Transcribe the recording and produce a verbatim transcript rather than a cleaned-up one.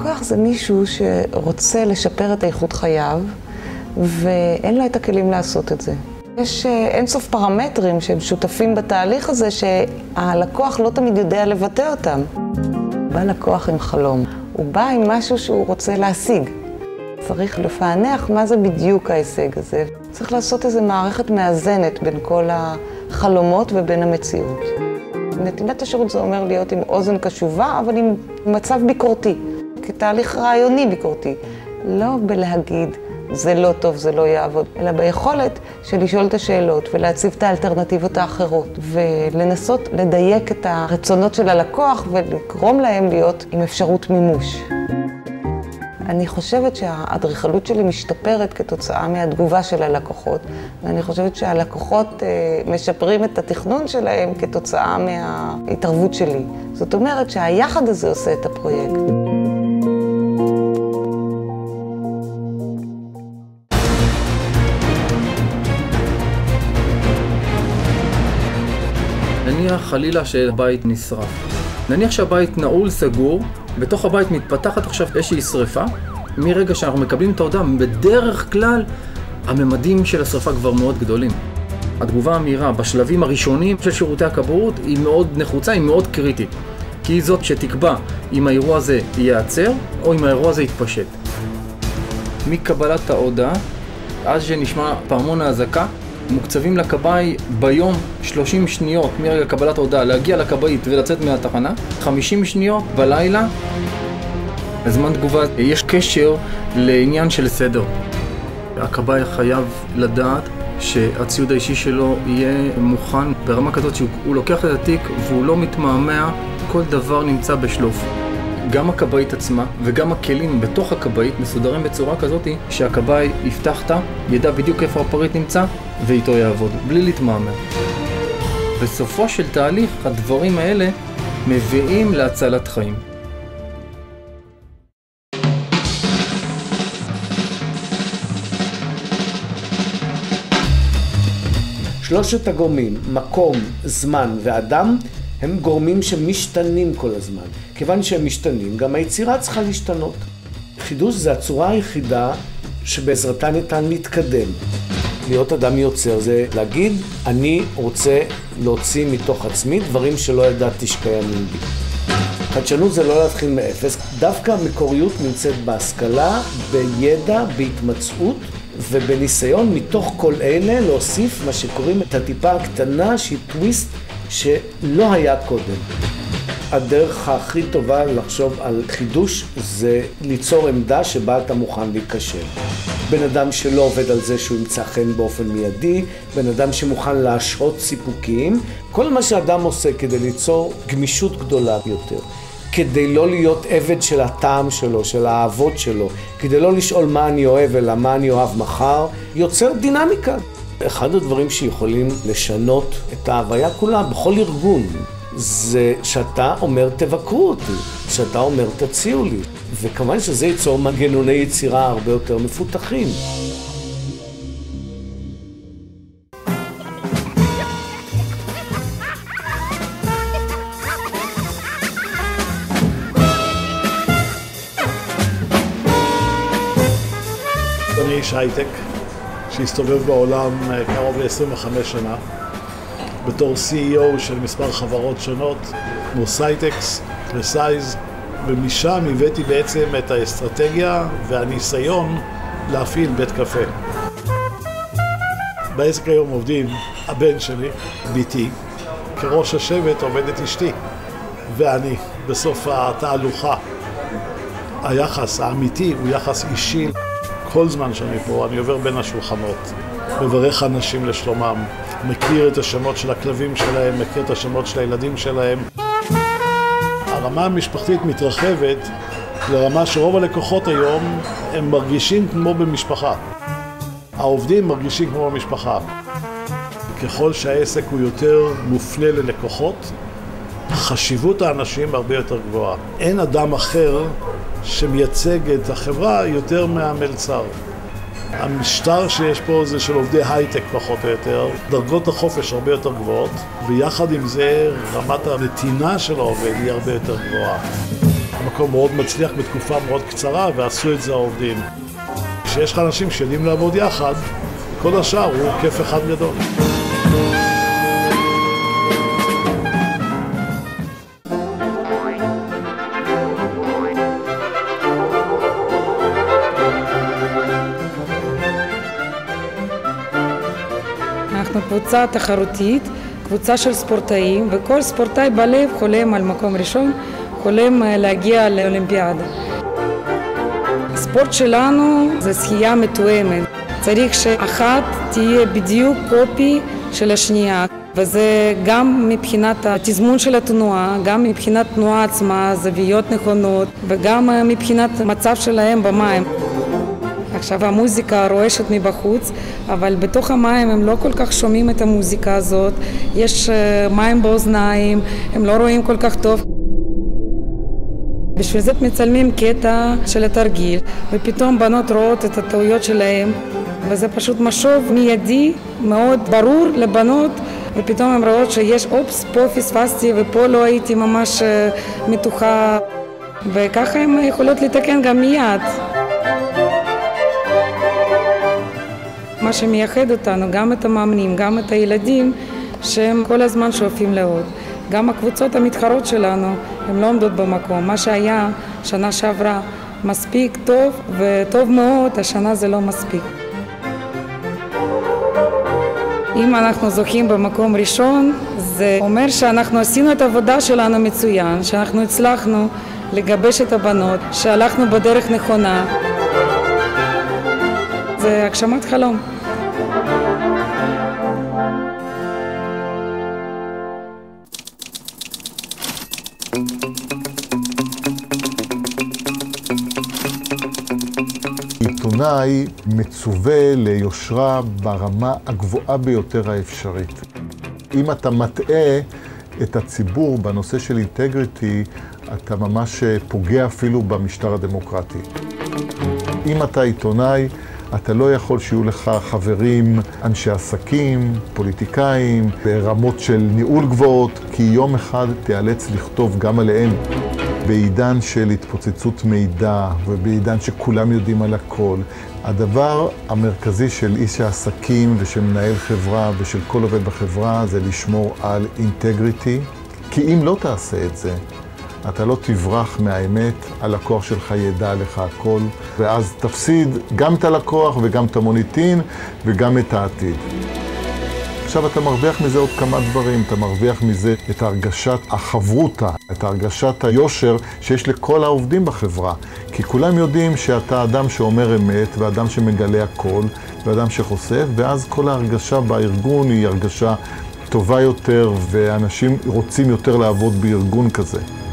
לקוח זה מישהו שרוצה לשפר את איכות חייו, ואין לו את הכלים לעשות את זה. יש אינסוף פרמטרים שהם שותפים בתהליך הזה, שהלקוח לא תמיד יודע לבטא אותם. בא לקוח עם חלום, הוא בא עם משהו שהוא רוצה להשיג. צריך לפענח מה זה בדיוק ההישג הזה. צריך לעשות איזו מערכת מאזנת בין כל החלומות ובין המציאות. נתינת השירות זה אומר להיות עם אוזן קשובה, אבל עם מצב ביקורתי, כתהליך רעיוני ביקורתי. לא בלהגיד, זה לא טוב, זה לא יעבוד, אלא ביכולת של לשאול את השאלות ולהציב את האלטרנטיבות האחרות, ולנסות לדייק את הרצונות של הלקוח ולגרום להם להיות עם אפשרות מימוש. אני חושבת שהאדריכלות שלי משתפרת כתוצאה מהתגובה של הלקוחות, ואני חושבת שהלקוחות משפרים את התכנון שלהם כתוצאה מההתערבות שלי. זאת אומרת שהיחד הזה עושה את הפרויקט. נניח חלילה שהבית נשרף. נניח שהבית נעול סגור, בתוך הבית מתפתחת עכשיו איזושהי שריפה. מרגע שאנחנו מקבלים את ההודעה, בדרך כלל הממדים של השריפה כבר מאוד גדולים. התגובה המהירה בשלבים הראשונים של שירותי הכבאות היא מאוד נחוצה, היא מאוד קריטית. כי היא זאת שתקבע אם האירוע הזה ייעצר או אם האירוע הזה יתפשט. מקבלת ההודעה עד שנשמע פעמון האזעקה, מוקצבים לכבאי ביום שלושים שניות מרגע קבלת ההודעה להגיע לכבאית ולצאת מהתחנה, חמישים שניות בלילה. הזמן תגובה, יש קשר לעניין של סדר. הכבאי חייב לדעת שהציוד האישי שלו יהיה מוכן ברמה כזאת שהוא לוקח את התיק והוא לא מתמהמה, כל דבר נמצא בשלוף. גם הכבאית עצמה וגם הכלים בתוך הכבאית מסודרים בצורה כזאת שהכבאי יפתח תא, ידע בדיוק איפה הפריט נמצא ואיתו יעבוד, בלי להתמהמה. בסופו של תהליך הדברים האלה מביאים להצלת חיים. שלושת הגורמים, מקום, זמן ואדם, הם גורמים שמשתנים כל הזמן. כיוון שהם משתנים, גם היצירה צריכה להשתנות. חידוש זה הצורה היחידה שבעזרתה ניתן להתקדם. להיות אדם יוצר זה להגיד, אני רוצה להוציא מתוך עצמי דברים שלא ידעתי שקיימים בי. חדשנות זה לא להתחיל מאפס, דווקא המקוריות נמצאת בהשכלה, בידע, בהתמצאות ובניסיון מתוך כל אלה להוסיף מה שקוראים את הטיפה הקטנה שהיא טוויסט שלא היה קודם. הדרך הכי טובה לחשוב על חידוש זה ליצור עמדה שבה אתה מוכן להיכשל. בן אדם שלא עובד על זה שהוא ימצא חן באופן מיידי, בן אדם שמוכן להשהות סיפוקים, כל מה שאדם עושה כדי ליצור גמישות גדולה יותר, כדי לא להיות עבד של הטעם שלו, של האהבות שלו, כדי לא לשאול מה אני אוהב אלא מה אני אוהב מחר, יוצר דינמיקה. אחד הדברים שיכולים לשנות את ההוויה כולה בכל ארגון, זה שאתה אומר תבקרו אותי, שאתה אומר תציעו לי, וכמובן שזה ייצור מנגנוני יצירה הרבה יותר מפותחים. אני איש הייטק שהסתובב בעולם קרוב ל-עשרים וחמש שנה בתור סי אי או של מספר חברות שונות כמו סייטקס וסייז, ומשם הבאתי בעצם את האסטרטגיה והניסיון להפעיל בית קפה. בעסק היום עובדים הבן שלי, ביתי, כראש השבט עובדת אשתי ואני. בסוף התהלוכה היחס האמיתי הוא יחס אישי. כל זמן שאני פה אני עובר בין השולחנות, מברך אנשים לשלומם, מכיר את השמות של הכלבים שלהם, מכיר את השמות של הילדים שלהם. הרמה המשפחתית מתרחבת לרמה שרוב הלקוחות היום הם מרגישים כמו במשפחה. העובדים מרגישים כמו במשפחה. ככל שהעסק הוא יותר מופנה ללקוחות, חשיבות האנשים הרבה יותר גבוהה. אין אדם אחר שמייצג את החברה יותר מהמלצר. המשטר שיש פה זה של עובדי הייטק פחות או יותר, דרגות החופש הרבה יותר גבוהות, ויחד עם זה רמת הנתינה של העובד היא הרבה יותר גבוהה. מקום מאוד מצליח בתקופה מאוד קצרה, ועשו את זה העובדים. כשיש לך אנשים שיודעים לעבוד יחד, כל השאר הוא כיף אחד גדול. אנחנו קבוצה תחרותית, קבוצה של ספורטאים, וכל ספורטאי בלב חולם על מקום ראשון, חולם להגיע לאולימפיאדה. הספורט שלנו זה שחייה מתואמת. צריך שאחת תהיה בדיוק קופי של השנייה, וזה גם מבחינת התזמון של התנועה, גם מבחינת תנועה עצמה, זוויות נכונות, וגם מבחינת מצב שלהם במים. עכשיו המוזיקה רועשת מבחוץ, אבל בתוך המים הם לא כל כך שומעים את המוזיקה הזאת, יש מים באוזניים, הם לא רואים כל כך טוב. בשביל זה מצלמים קטע של התרגיל, ופתאום בנות רואות את הטעויות שלהם, וזה פשוט משוב מיידי, מאוד ברור לבנות, ופתאום הן רואות שיש אופס, פה פספסתי ופה לא הייתי ממש מתוחה, וככה הן יכולות לתקן גם מיד. מה שמייחד אותנו, גם את המאמנים, גם את הילדים, שהם כל הזמן שואפים לעוד. גם הקבוצות המתחרות שלנו, הן לא עומדות במקום. מה שהיה שנה שעברה מספיק טוב וטוב מאוד, השנה זה לא מספיק. אם אנחנו זוכים במקום ראשון, זה אומר שאנחנו עשינו את העבודה שלנו מצוין, שאנחנו הצלחנו לגבש את הבנות, שהלכנו בדרך נכונה. זה הגשמת חלום. עיתונאי מצווה ליושרה ברמה הגבוהה ביותר האפשרית. אם אתה מטעה את הציבור בנושא של אינטגריטי, אתה ממש פוגע אפילו במשטר הדמוקרטי. אם אתה עיתונאי, אתה לא יכול שיהיו לך חברים, אנשי עסקים, פוליטיקאים, ברמות של ניהול גבוהות, כי יום אחד תיאלץ לכתוב גם עליהם. בעידן של התפוצצות מידע ובעידן שכולם יודעים על הכל, הדבר המרכזי של איש העסקים ושל מנהל חברה ושל כל עובד בחברה זה לשמור על אינטגריטי, כי אם לא תעשה את זה, אתה לא תברח מהאמת, הלקוח שלך ידע לך הכל, ואז תפסיד גם את הלקוח וגם את המוניטין וגם את העתיד. עכשיו אתה מרוויח מזה עוד כמה דברים, אתה מרוויח מזה את הרגשת החברותה, את הרגשת היושר שיש לכל העובדים בחברה. כי כולם יודעים שאתה אדם שאומר אמת, ואדם שמגלה הכל, ואדם שחושף, ואז כל ההרגשה בארגון היא הרגשה טובה יותר, ואנשים רוצים יותר לעבוד בארגון כזה.